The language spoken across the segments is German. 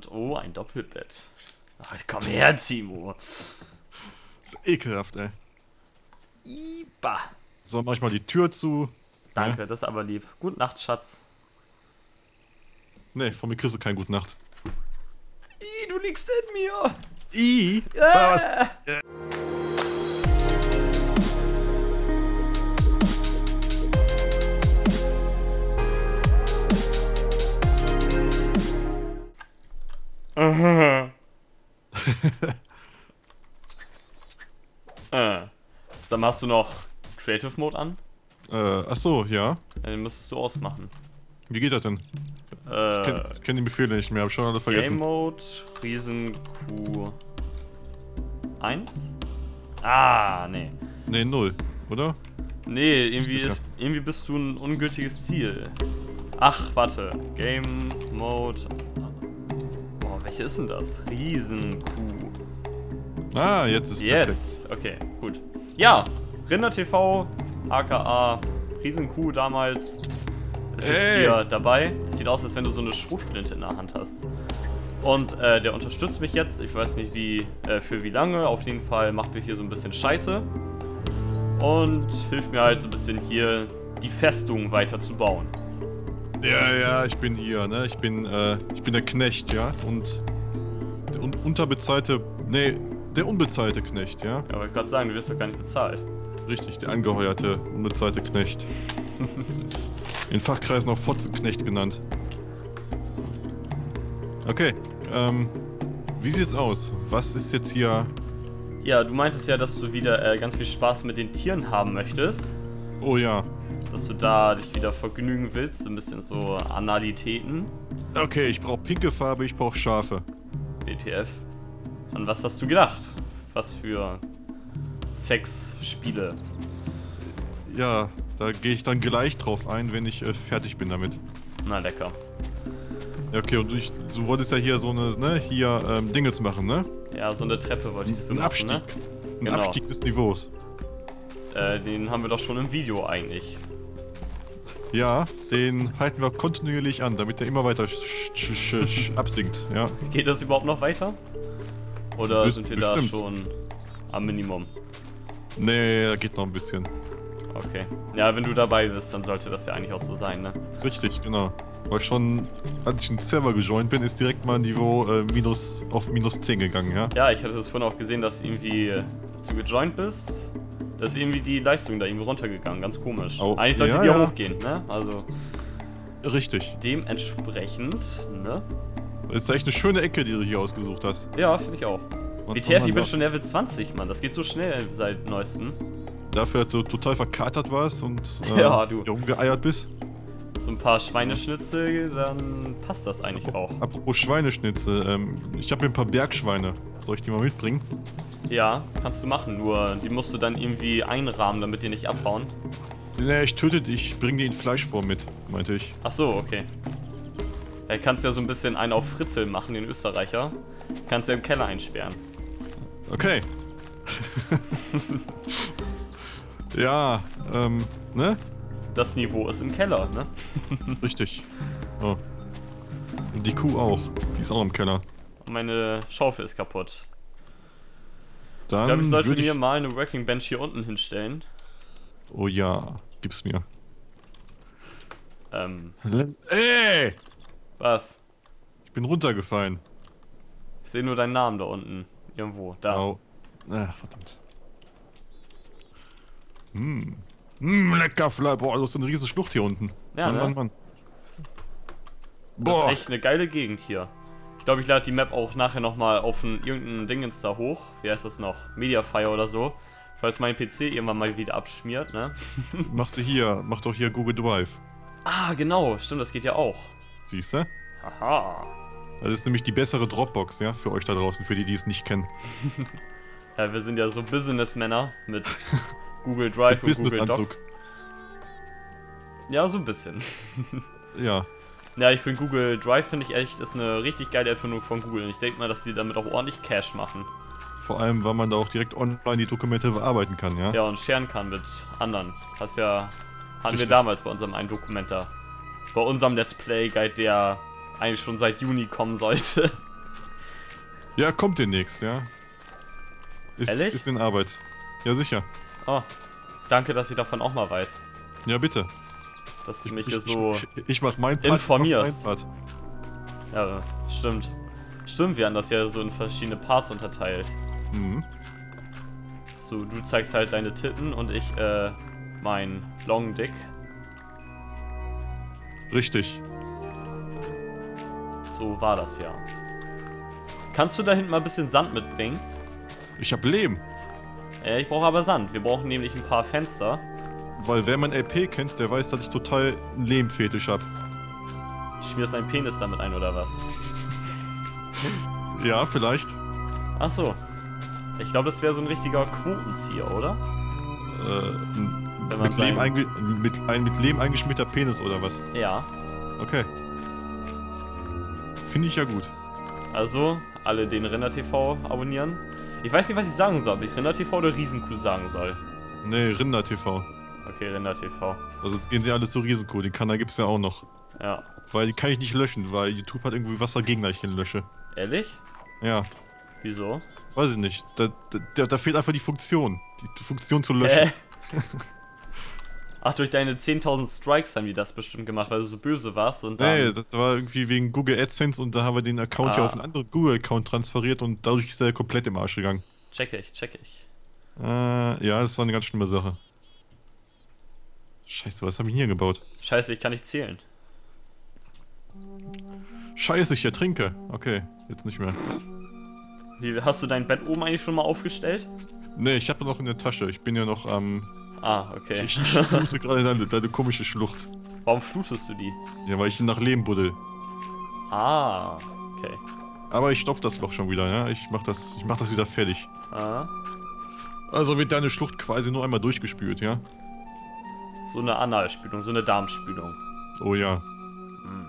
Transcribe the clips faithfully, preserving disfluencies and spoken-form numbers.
Und oh, ein Doppelbett. Ach, komm her, Timo. Das ist ekelhaft, ey. Iba. So, mach ich mal die Tür zu. Danke, Ja. das ist aber lieb. Gute Nacht, Schatz. Nee, von mir kriegst du keine gute Nacht. Ih, du liegst in mir. I? Ah. Was? Äh. Aha. äh. Sag mal, hast du noch Creative Mode an? Äh, ach so, ja. Ja, den müsstest du ausmachen. Wie geht das denn? Äh, Ich kenn, ich kenn die Befehle nicht mehr, hab schon alle Game vergessen. Mode, Riesen Q eins? Ah, nee. Nee, null, oder? Nee, irgendwie, Sicher. ist, irgendwie bist du ein ungültiges Ziel. Ach, warte. Game Mode. Boah, welche ist denn das? Riesen Q. Ah, jetzt ist perfekt. Jetzt. Okay, gut. Ja, Rinder T V, aka Riesen Q damals. Ist jetzt Ey. hier dabei. Das sieht aus, als wenn du so eine Schrotflinte in der Hand hast. Und äh, der unterstützt mich jetzt. Ich weiß nicht wie, äh, für wie lange. Auf jeden Fall macht er hier so ein bisschen Scheiße. Und hilft mir halt so ein bisschen hier die Festung weiter zu bauen. Ja, ja, ich bin hier, ne? Ich bin, äh, ich bin der Knecht, ja? Und der un unterbezahlte, nee, der unbezahlte Knecht, ja? Ja, wollte ich gerade sagen, du wirst doch gar nicht bezahlt. Richtig, der angeheuerte, unbezahlte Knecht. In Fachkreisen auch Fotzenknecht genannt. Okay, ähm, wie sieht's aus? Was ist jetzt hier... Ja, du meintest ja, dass du wieder äh, ganz viel Spaß mit den Tieren haben möchtest. Oh ja. Dass du da dich wieder vergnügen willst, so ein bisschen so Analitäten. Okay, ich brauche pinke Farbe, ich brauche Schafe. W T F. An was hast du gedacht? Was für Sexspiele? Ja, da gehe ich dann gleich drauf ein, wenn ich äh, fertig bin damit. Na lecker. Ja, okay, und ich, du wolltest ja hier so eine, ne, hier ähm, Dinge zu machen, ne? Ja, so eine Treppe wolltest du Ein machen, Abstieg. ne? Ein Genau. Abstieg des Niveaus. Äh, den haben wir doch schon im Video eigentlich. Ja, den halten wir kontinuierlich an, damit er immer weiter sch sch sch sch absinkt, ja. Geht das überhaupt noch weiter? Oder Best- sind wir bestimmt. da schon am Minimum? Nee, da geht noch ein bisschen. Okay. Ja, wenn du dabei bist, dann sollte das ja eigentlich auch so sein, ne? Richtig, genau. Weil schon, als ich in den Server gejoint bin, ist direkt mal ein Niveau äh, minus, auf minus zehn gegangen, ja. Ja, ich hatte das vorhin auch gesehen, dass irgendwie, als du gejoint bist, da ist irgendwie die Leistung da irgendwie runtergegangen. Ganz komisch. Oh, Eigentlich sollte ja, die ja ja. hochgehen, ne? Also Richtig. dementsprechend, ne? Das ist echt eine schöne Ecke, die du hier ausgesucht hast. Ja, finde ich auch. Und W T F, man ich bin da- schon Level zwanzig, Mann. Das geht so schnell seit neuestem. Dafür, dass du total verkatert warst und äh, Ja, du. hier rumgeeiert bist. So ein paar Schweineschnitzel, dann passt das eigentlich auch. Apropos Schweineschnitzel, ähm, ich habe mir ein paar Bergschweine. Soll ich die mal mitbringen? Ja, kannst du machen, nur die musst du dann irgendwie einrahmen, damit die nicht abhauen. Nee, ich töte die, ich bringe die in Fleischform mit, meinte ich. Ach so, okay. Ja, kannst ja so ein bisschen einen auf Fritzel machen, den Österreicher. Kannst ja im Keller einsperren. Okay. Ja, ähm, ne? Das Niveau ist im Keller, ne? Richtig. Oh. Und die Kuh auch. Die ist auch im Keller. Und meine Schaufel ist kaputt. Dann Ich glaube, ich sollte würd mir mal eine Working Bench hier unten hinstellen. Oh ja, gib's mir. Ähm, Ey! was? Ich bin runtergefallen. Ich sehe nur deinen Namen da unten. Irgendwo, da. Au. Ach, verdammt. Hm. Hm, lecker Fleisch. Boah, du hast eine riesige Schlucht hier unten. Ja, Mann, ne? Mann, Mann. Das Boah. ist echt eine geile Gegend hier. Ich glaube, ich lade die Map auch nachher nochmal auf ein irgendein Dingens da hoch. Wie heißt das noch? Mediafire oder so. Falls mein P C irgendwann mal wieder abschmiert, ne? Machst du hier, mach doch hier Google Drive. Ah, genau. Stimmt, das geht ja auch. Siehst du? Aha. Das ist nämlich die bessere Dropbox, ja, für euch da draußen, für die, die es nicht kennen. Ja, wir sind ja so Businessmänner mit Google Drive Mit und Google Docs. Businessanzug. Ja, so ein bisschen. Ja. Ja, ich finde Google Drive, finde ich echt, ist eine richtig geile Erfindung von Google. Und ich denke mal, dass die damit auch ordentlich Cash machen. Vor allem, weil man da auch direkt online die Dokumente bearbeiten kann, ja? Ja, und sharen kann mit anderen. Das ja, hatten wir Richtig. damals bei unserem einen Dokumenta. Bei unserem Let's Play Guide, der eigentlich schon seit Juni kommen sollte. Ja, kommt demnächst, ja. Ist, Ehrlich? ist in Arbeit. Ja, sicher. Oh, danke, dass ich davon auch mal weiß. Ja, bitte. Dass du Ich, mich ich, hier so ich, ich mach mein Part, du machst informierst. dein Part. Ja, stimmt. Stimmt, wir haben das ja so in verschiedene Parts unterteilt. Mhm. So, du zeigst halt deine Titten und ich, äh, mein Long Dick. Richtig. So war das ja. Kannst du da hinten mal ein bisschen Sand mitbringen? Ich hab Lehm. Äh, ich brauche aber Sand. Wir brauchen nämlich ein paar Fenster. Weil wer mein L P kennt, der weiß, dass ich total einen Lehmfetisch hab. Schmierst deinen Penis damit ein, oder was? Ja, vielleicht. Ach so. Ich glaube, das wäre so ein richtiger Quotenzieher, oder? Äh, Wenn man mit, Lehm sein- einge mit, ein mit Lehm eingeschmierter Penis oder was? Ja. Okay. Finde ich ja gut. Also, alle den Rinder T V abonnieren. Ich weiß nicht, was ich sagen soll. Ob ich Rinder T V oder Riesenkuh sagen soll. Nee, Rinder T V. Okay, Rinder T V. Also jetzt gehen sie alle zu Riesenkuh, den Kanal gibt's ja auch noch. Ja. Weil die kann ich nicht löschen, weil YouTube hat irgendwie was dagegen, dass ich den lösche. Ehrlich? Ja, Wieso? weiß ich nicht. Da, da, da fehlt einfach die Funktion. Die, die Funktion zu löschen. Äh. Ach, durch deine zehntausend Strikes haben die das bestimmt gemacht, weil du so böse warst und dann... Nee, das war irgendwie wegen Google AdSense und da haben wir den Account ja Ah. auf einen anderen Google-Account transferiert und dadurch ist er komplett im Arsch gegangen. Check ich, check ich. Äh, ja, das war eine ganz schlimme Sache. Scheiße, was habe ich hier gebaut? Scheiße, ich kann nicht zählen. Scheiße, ich ertrinke. Okay, jetzt nicht mehr. Wie, hast du dein Bett oben eigentlich schon mal aufgestellt? Nee, ich habe noch in der Tasche. Ich bin ja noch am... Ah, okay. Ich, ich flute gerade deine, deine komische Schlucht. Warum flutest du die? Ja, weil ich nach Leben buddel. Ah, okay. Aber ich stopf das Loch schon wieder, ja? Ich mach das, ich mach das wieder fertig. Ah, Also wird deine Schlucht quasi nur einmal durchgespült, ja? so eine Analspülung, so eine Darmspülung. Oh ja. Hm.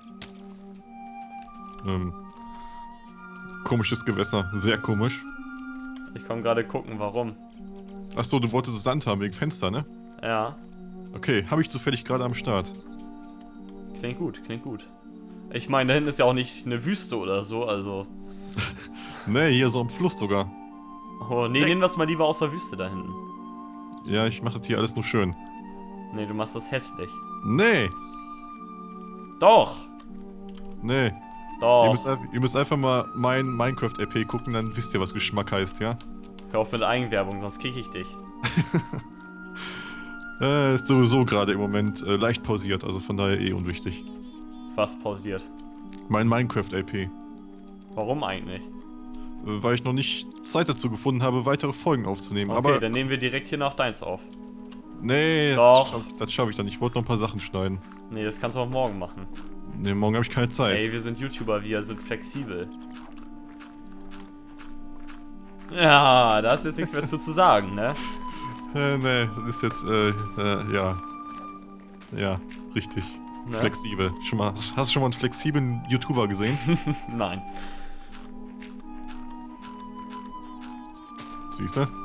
Ähm, komisches Gewässer, sehr komisch. Ich komme gerade gucken, warum. Achso, du wolltest Sand haben wegen Fenster, ne? Ja, Okay, habe ich zufällig gerade am Start. klingt gut, klingt gut. Ich meine, da hinten ist ja auch nicht eine Wüste oder so, also... Ne, hier so am Fluss sogar. Oh, nee, nehmen wir das mal lieber aus der Wüste da hinten. Ja, ich mache das hier alles nur schön. Nee, du machst das hässlich. Nee, Doch! nee. Ihr Doch! müsst, einfach, ihr müsst einfach mal mein Minecraft-R P gucken, dann wisst ihr, was Geschmack heißt, ja? Hör auf mit Eigenwerbung, sonst kick ich dich. Äh, ist sowieso gerade im Moment äh, leicht pausiert, also von daher eh unwichtig. Was pausiert? Mein Minecraft-L P. Warum eigentlich? Äh, weil ich noch nicht Zeit dazu gefunden habe, weitere Folgen aufzunehmen. Okay, Aber dann nehmen wir direkt hier nach deins auf. nee, Doch. das schaff, das schaff ich dann. Ich wollte noch ein paar Sachen schneiden. Nee, das kannst du auch morgen machen. Nee, morgen habe ich keine Zeit. Ey, wir sind YouTuber, wir sind flexibel. Ja, da ist jetzt nichts mehr zu, zu sagen, ne? Äh, nee, das ist jetzt, äh, äh, ja. Ja, richtig. Ne? Flexibel. Schon mal, hast du schon mal einen flexiblen YouTuber gesehen? Nein. Siehst du?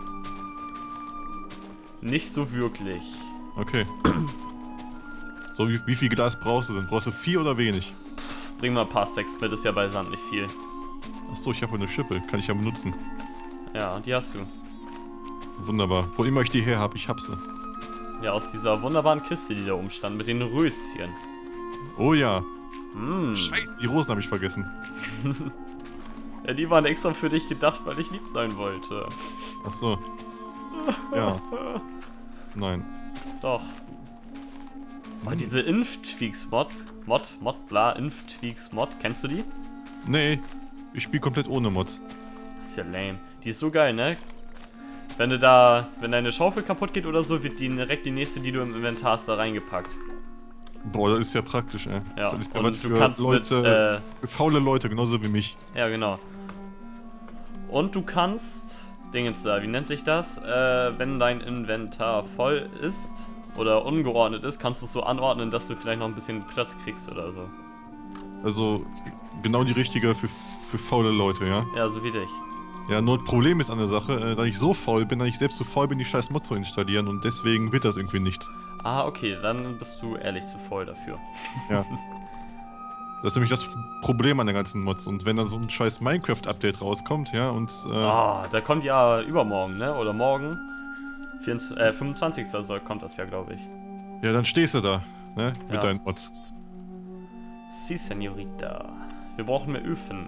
Nicht so wirklich. Okay. So, wie, wie viel Glas brauchst du denn? Brauchst du viel oder wenig? Bring mal ein paar Stacks mit, ist ja bei Sand nicht viel. Achso, ich habe eine Schippe. Kann ich ja benutzen. Ja, die hast du. Wunderbar. Wo immer ich die her habe, ich hab sie. Ja, aus dieser wunderbaren Kiste, die da oben stand, mit den Röschen. Oh ja. Mm. Scheiße, die Rosen habe ich vergessen. Ja, die waren extra für dich gedacht, weil ich lieb sein wollte. Achso. Ja. Nein. Doch. Aber diese Inf-Tweaks-Mod, Mod, Mod, bla, Inf-Tweaks-Mod, kennst du die? Nee, ich spiele komplett ohne Mods. Das ist ja lame. Die ist so geil, ne? Wenn du da, wenn deine Schaufel kaputt geht oder so, wird die direkt die nächste, die du im Inventar hast, da reingepackt. Boah, das ist ja praktisch, ey. Ja, Das ist ja und was du für kannst Leute, mit, äh, für faule Leute, genauso wie mich. Ja, genau. Und du kannst, Dingens da, wie nennt sich das? Äh, wenn dein Inventar voll ist oder ungeordnet ist, kannst du es so anordnen, dass du vielleicht noch ein bisschen Platz kriegst oder so. Also, genau die richtige für, für faule Leute, ja? Ja, so wie dich. Ja, nur das Problem ist an der Sache, äh, da ich so faul bin, dass ich selbst so faul bin, die scheiß Mod zu installieren und deswegen wird das irgendwie nichts. Ah, okay, dann bist du ehrlich zu voll dafür. Ja. Das ist nämlich das Problem an der ganzen Mods. Und wenn dann so ein scheiß Minecraft-Update rauskommt, ja, und... Äh, Ah, da kommt ja übermorgen, ne? Oder morgen. vierundzwanzigsten Äh, fünfundzwanzigsten soll, kommt das ja, glaube ich. ja, dann stehst du da, ne? Mit Ja. deinen Mods. Si, Senorita. Wir brauchen mehr Öfen.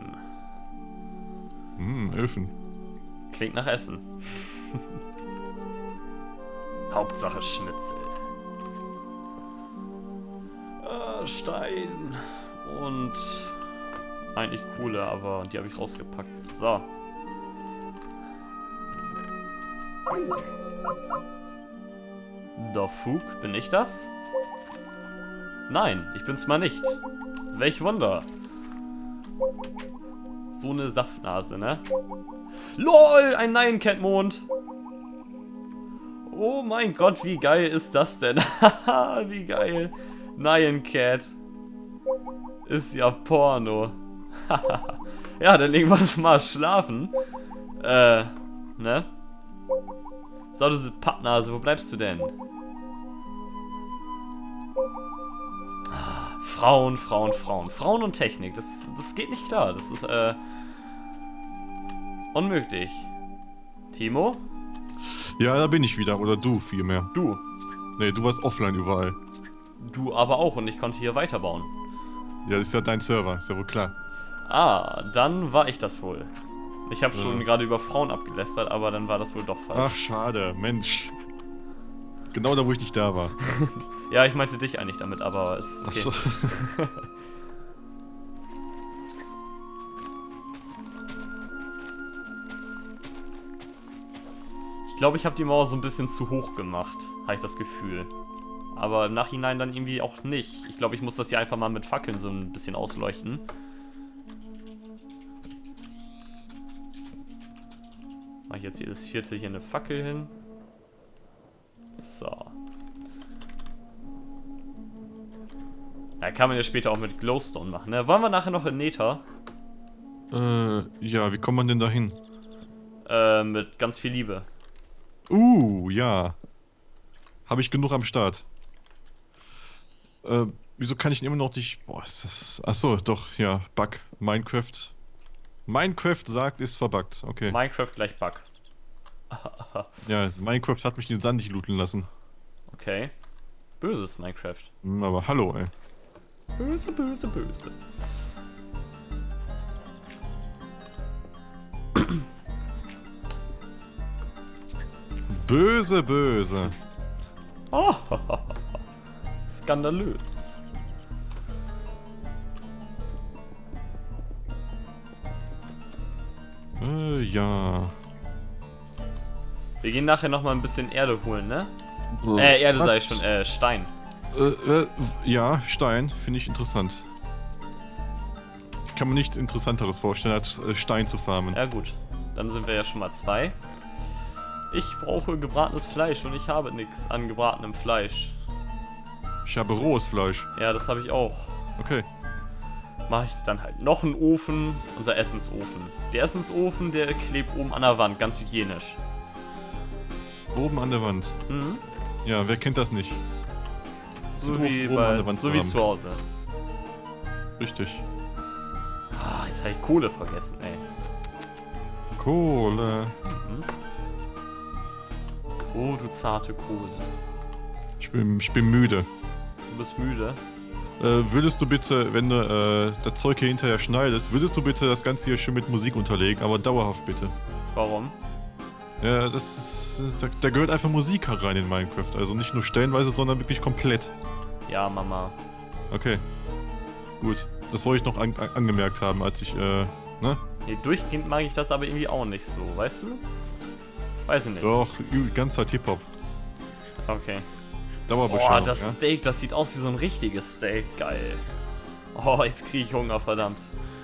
Hm, Öfen. Klingt nach Essen. Hauptsache Schnitzel. Äh, Stein. Und eigentlich coole, aber die habe ich rausgepackt. So. Der Fug, bin ich das? Nein, ich bin's mal nicht. Welch Wunder. So eine Saftnase, ne? LOL, ein Nyan-Cat-Mond. Oh mein Gott, wie geil ist das denn? Haha, wie geil. Nyan-Cat. Ist ja Porno. Ja, dann legen wir uns mal schlafen. Äh, ne? So, du Pappnase, wo bleibst du denn? Frauen, Frauen, Frauen. Frauen und Technik. Das, das geht nicht klar. Das ist, äh... unmöglich. Timo? Ja, da bin ich wieder. Oder du vielmehr. Du. Nee, du warst offline überall. Du aber auch und ich konnte hier weiterbauen. Ja, das ist ja dein Server. Ist ja wohl klar. Ah, dann war ich das wohl. Ich habe schon Ja. gerade über Frauen abgelästert, aber dann war das wohl doch falsch. Ach, schade. Mensch. Genau da, wo ich nicht da war. Ja, ich meinte dich eigentlich damit, aber ist okay. Ach so. Ich glaube, ich habe die Mauer so ein bisschen zu hoch gemacht, habe ich das Gefühl. Aber im Nachhinein dann irgendwie auch nicht. Ich glaube, ich muss das hier einfach mal mit Fackeln so ein bisschen ausleuchten. Mache ich jetzt jedes vierte hier eine Fackel hin. So. Ja, kann man ja später auch mit Glowstone machen, ne? Wollen wir nachher noch in Nether? äh, ja, wie kommt man denn da hin? Äh, mit ganz viel Liebe. Uh, ja. Habe ich genug am Start. Äh, wieso kann ich ihn immer noch nicht... Boah, ist das... Achso, doch, ja, Bug. Minecraft. Minecraft sagt, ist verbuggt. Okay. Minecraft gleich Bug. Ja, also Minecraft hat mich den Sand nicht looten lassen. Okay. Böses Minecraft. Hm, aber hallo, ey. Böse, böse, böse. Böse, böse. Oh, skandalös. Äh, ja. Wir gehen nachher nochmal ein bisschen Erde holen, ne? Äh, Erde sei Was? schon, äh, Stein. Äh, äh, ja, Stein, finde ich interessant. Ich kann mir nichts Interessanteres vorstellen, als äh, Stein zu farmen. Ja gut, dann sind wir ja schon mal zwei. Ich brauche gebratenes Fleisch und ich habe nichts an gebratenem Fleisch. Ich habe rohes Fleisch. Ja, das habe ich auch. Okay. Mache ich dann halt noch einen Ofen, unser Essensofen. Der Essensofen, der klebt oben an der Wand, ganz hygienisch. Oben an der Wand. Mhm. Ja, wer kennt das nicht? So Den wie, Ofen oben an bei, der Wand so zu wie haben. zu Hause. Richtig. Ah, jetzt habe ich Kohle vergessen, ey. Kohle. Mhm. Oh, du zarte Kohle. Ich bin, ich bin müde. Du bist müde. Äh, würdest du bitte, wenn du äh, das Zeug hier hinterher schneidest, würdest du bitte das Ganze hier schön mit Musik unterlegen, aber dauerhaft bitte. Warum? Ja, das ist, da, da gehört einfach Musik rein in Minecraft. Also nicht nur stellenweise, sondern wirklich komplett. Ja, Mama. Okay. Gut. Das wollte ich noch an, an, angemerkt haben, als ich, äh, ne? Nee, durchgehend mag ich das aber irgendwie auch nicht so, weißt du? Weiß ich nicht. Doch, die ganze Zeit Hip-Hop. Okay. Dauerbeschallung, Boah, das ja? Steak, das sieht aus wie so ein richtiges Steak. Geil. Oh, jetzt kriege ich Hunger, verdammt.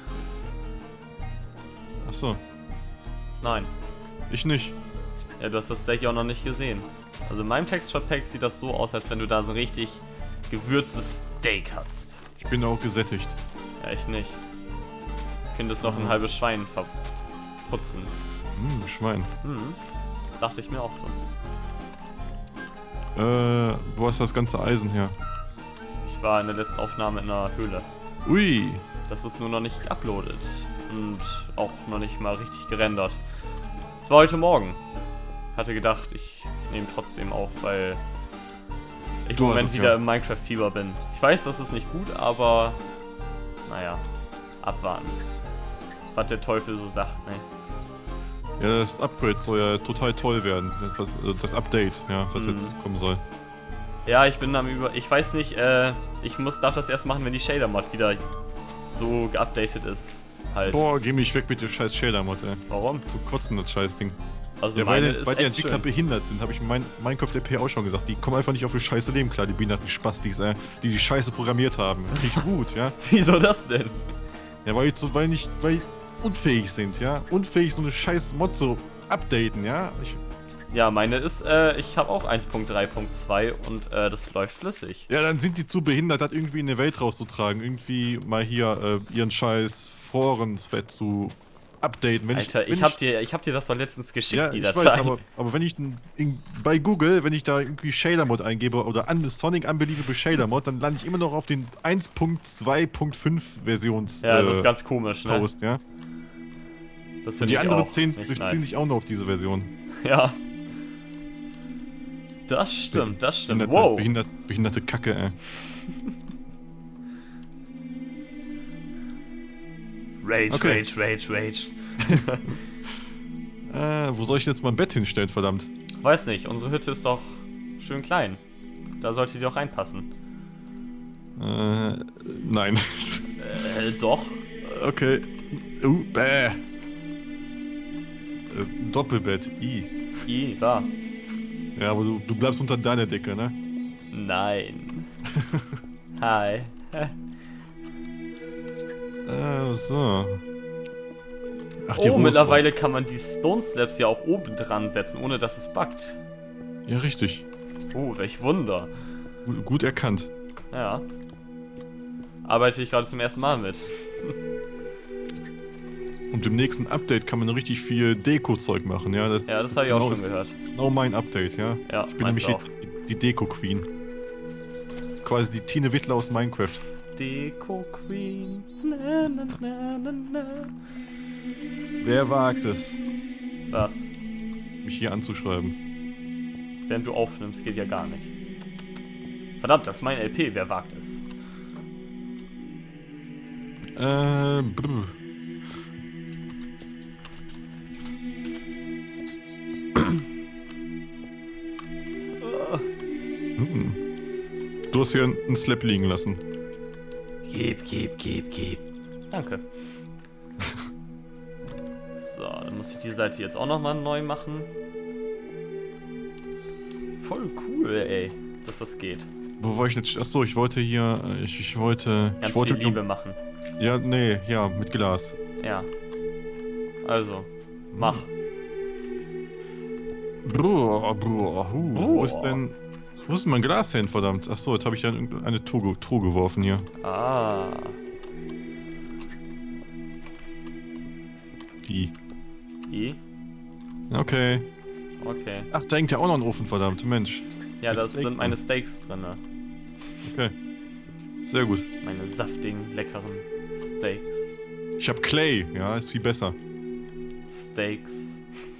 Achso, Nein. ich nicht. Ja, du hast das Steak ja auch noch nicht gesehen. Also in meinem Texture Pack sieht das so aus, als wenn du da so ein richtig gewürztes Steak hast. Ich bin auch gesättigt. Ja, ich nicht. Könntest noch ein Mhm. halbes Schwein verputzen. Hm, Schwein. Mhm. Dachte ich mir auch so. Äh, wo hast du das ganze Eisen her? Ich war in der letzten Aufnahme in einer Höhle. Ui. Das ist nur noch nicht geuploadet. Und auch noch nicht mal richtig gerendert. Es war heute Morgen. Hatte gedacht, ich nehme trotzdem auf, weil ich Du im hast Moment es, wieder ja. im Minecraft-Fieber bin. Ich weiß, das ist nicht gut, aber naja, abwarten. Was der Teufel so sagt, ne? Ja, das Upgrade soll ja total toll werden. Das, das Update, ja, was Mhm. jetzt kommen soll. Ja, ich bin am über... Ich weiß nicht, äh, ich muss, darf das erst machen, wenn die Shader-Mod wieder so geupdatet ist. Halt. Boah, geh mich weg mit der scheiß Shader-Mod, ey. Warum? Zu kotzen, das Scheißding. Also Ja, weil, meine die- ist weil die echt Entwickler schön. behindert sind, habe ich in mein, Minecraft R P auch schon gesagt. Die kommen einfach nicht auf ihr scheiße Leben klar, die behinderten Spastis, äh, die die Scheiße programmiert haben. Nicht gut, ja. Wieso das denn? Ja, weil die so, weil nicht, weil die unfähig sind, ja. Unfähig, so eine scheiß Mod zu updaten, ja. Ich, Ja, meine ist, äh, ich habe auch eins Punkt drei Punkt zwei und äh, das läuft flüssig. ja, dann sind die zu behindert, das irgendwie in die Welt rauszutragen. Irgendwie mal hier äh, ihren scheiß Foren-Thread zu updaten. Wenn Alter, ich, ich, wenn hab dir, ich hab dir das doch letztens geschickt, ja, die ich Datei. weiß, aber, aber wenn ich n- in, bei Google, wenn ich da irgendwie Shader-Mod eingebe oder an, Sonic Unbelievable Shader-Mod, dann lande ich immer noch auf den eins Punkt zwei Punkt fünf Versions Ja, das äh, ist ganz komisch, ne? Post, ja. Das Und finde die ich anderen auch zehn nicht durchziehen nice. sich auch noch auf diese Version. Ja. Das stimmt, das stimmt. Behinderte, Wow. behindert, behinderte Kacke, ey. Rage, Okay. Rage, Rage, Rage. Äh, wo soll ich jetzt mein Bett hinstellen, verdammt? Weiß nicht, unsere Hütte ist doch schön klein. Da sollte die auch reinpassen. Äh, nein. Äh, doch. Okay. Uh, bäh. Äh, Doppelbett. I. I, war. Ja, aber du, du bleibst unter deiner Decke, ne? Nein. Hi. Äh, so. Ach, Oh, Rose- mittlerweile kann man die Stone Slabs ja auch oben dran setzen, ohne dass es buggt. Ja, richtig. Oh, welch Wunder. Gut, gut erkannt. Ja. Arbeite ich gerade zum ersten Mal mit. Und im nächsten Update kann man richtig viel Deko-Zeug machen, ja? Das, Ja, das ist hab ich auch genau- schon gehört. Das ist genau mein Update, ja? Ja, Ich bin meinst nämlich du auch. die, die Deko-Queen. Quasi die Tine Wittler aus Minecraft. Deko Queen. Na, na, na, na, na. Wer wagt es, Was? mich hier anzuschreiben? Während du aufnimmst, geht ja gar nicht. Verdammt, das ist mein L P, wer wagt es? Äh, brr. Hm. Du hast hier einen Slap liegen lassen. Gib, gib, gib, gib. Danke. So, dann muss ich die Seite jetzt auch nochmal neu machen. Voll cool, ey, dass das geht. Wo war ich jetzt? Achso, ich wollte hier. äh, Ich, ich wollte. Ganz ich wollte viel Liebe machen. Ja, nee, ja, mit Glas. Ja. Also, mach. Brr, brr, hu, Wo Boah. ist denn. Wo ist denn mein Glas hin, verdammt? Achso, jetzt habe ich ja in eine Truhe, Truhe geworfen hier. Ah. Die. I? Okay. Okay. Ach, da hängt ja auch noch ein Ofen, verdammt. Mensch. Ja, Mit das Steak sind meine drin. Steaks drin. Okay. Sehr gut. Meine saftigen, leckeren Steaks. Ich habe Clay, ja, ist viel besser. Steaks.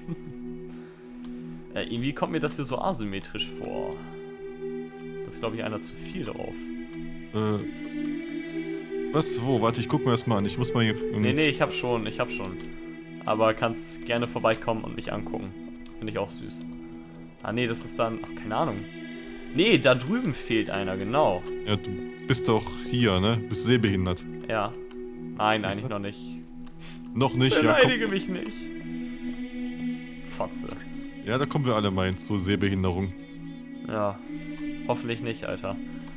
äh, irgendwie kommt mir das hier so asymmetrisch vor. Das ist, glaube ich, einer zu viel drauf. Äh. Was? Wo? Warte, ich guck mir das mal an. Ich muss mal hier. ähm, Nee, nee, ich hab schon, ich hab schon. Aber kannst gerne vorbeikommen und mich angucken. Finde ich auch süß. Ah, nee, das ist dann. Ach, keine Ahnung. Nee, da drüben fehlt einer, genau. Ja, du bist doch hier, ne? Bist sehbehindert. Ja. Nein, Siehste? eigentlich noch nicht. Noch nicht, ja. Komm, Beleidige mich nicht. Fotze. ja, da kommen wir alle mal hin zur Sehbehinderung. Ja. Hoffentlich nicht, Alter.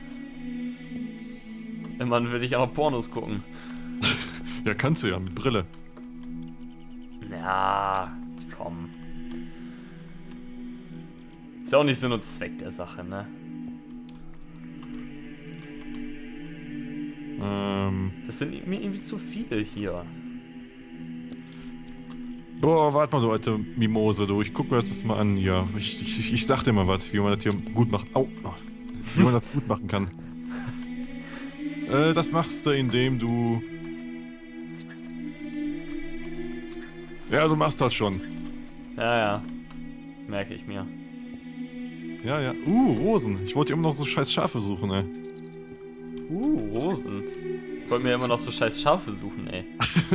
Immerhin will ich auch noch Pornos gucken. Ja, kannst du ja, mit Brille. Ja, komm. Ist ja auch nicht Sinn und Zweck der Sache, ne? Ähm. Das sind mir irgendwie zu viele hier. Boah, warte mal, du alte Mimose, du. Ich guck mir das mal an hier. Ich, ich, ich, ich sag dir mal was, wie man das hier gut macht. Au. Oh, wie man das gut machen kann. Äh, das machst du, indem du... Ja, du machst das schon. Ja, ja. Merke ich mir. Ja, ja. Uh, Rosen. Ich wollte immer noch so scheiß Schafe suchen, ey. Uh, Rosen. Ich wollte mir immer noch so scheiß Schafe suchen, ey.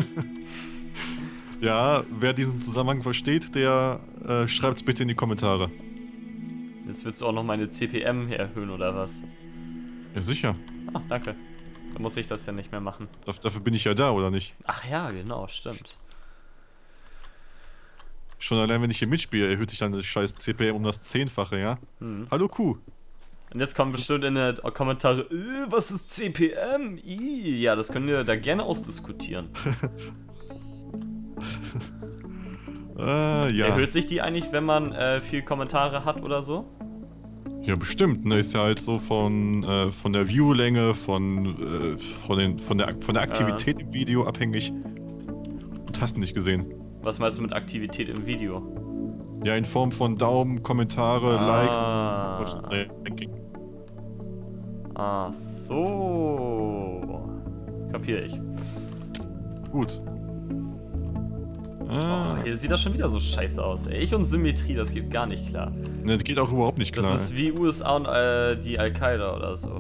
Ja, wer diesen Zusammenhang versteht, der äh, schreibt's bitte in die Kommentare. Jetzt willst du auch noch meine C P M erhöhen, oder was? Ja, sicher. Ah, danke. Dann muss ich das ja nicht mehr machen. Daf- dafür bin ich ja da, oder nicht? Ach ja, genau, stimmt. Schon allein, wenn ich hier mitspiele, erhöht sich dann das scheiß C P M um das Zehnfache, ja? Hm. Hallo Kuh. Und jetzt kommen bestimmt in den Kommentare, äh, was ist C P M? Ih, ja, das können wir da gerne ausdiskutieren. äh, ja. Erhöht sich die eigentlich, wenn man äh, viel Kommentare hat oder so? Ja, bestimmt, ne? Ist ja halt so von, äh, von der Viewlänge, von, äh, von, den, von, der, von der Aktivität im Video abhängig. Und hast du nicht gesehen. Was meinst du mit Aktivität im Video? Ja, in Form von Daumen, Kommentare, Ah. Likes und Ranking. Ach so. Kapier ich. Gut. Oh, Ah, hier sieht das schon wieder so scheiße aus. Ey, ich und Symmetrie, das geht gar nicht klar. ne, das geht auch überhaupt nicht klar. Das ist wie U S A und äh, die Al-Qaida oder so.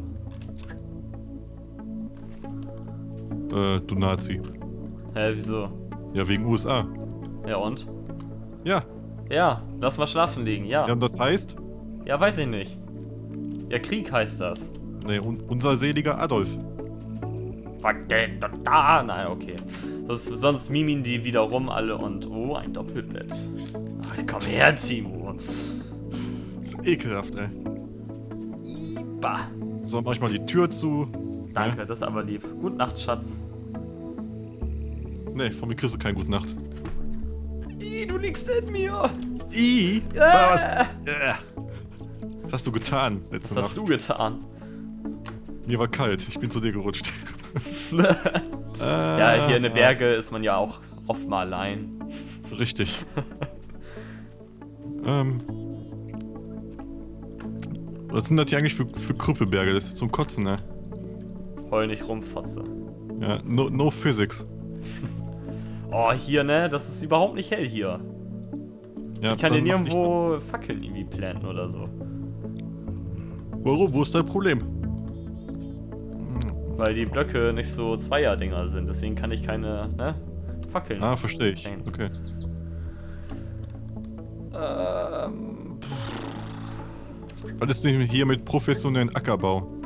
äh, du Nazi. Hä, wieso? Ja, wegen U S A. Ja und? Ja. Ja, lass mal schlafen legen, ja. Ja, und das heißt, Ja, weiß ich nicht. Ja, Krieg heißt das. ne, un unser seliger Adolf. Vergeht da. Nein, okay. Das, sonst mimin die wieder rum alle und oh, ein Doppelbett. Ach, komm her, Timo. Das ist ekelhaft, ey. Bah. So, mach ich mal die Tür zu. Danke, das ist aber lieb. Gute Nacht, Schatz. Ne, von mir kriegst du keine gute Nacht. Ih, du liegst in mir. I, Ah. was? Äh. Was hast du getan letzte Was hast Nacht? du getan? Mir war kalt, ich bin zu dir gerutscht. Ja, hier in den Bergen ist man ja auch oft mal allein. Richtig. ähm. Was sind das hier eigentlich für, für Krüppelberge? Das ist zum Kotzen, ne? Heul nicht rum, Fotze. Ja, no, no physics. Oh, hier, ne? Das ist überhaupt nicht hell hier. Ja, Ich kann hier dann mach nirgendwo Fackeln irgendwie planten oder so. nicht. Warum? Wo ist dein Problem? Weil die Blöcke nicht so Zweier-Dinger sind. Deswegen kann ich keine, ne? Fackeln. Ah, verstehe ich. Nein. Okay. Ähm. Was ist denn hier mit professionellen Ackerbau?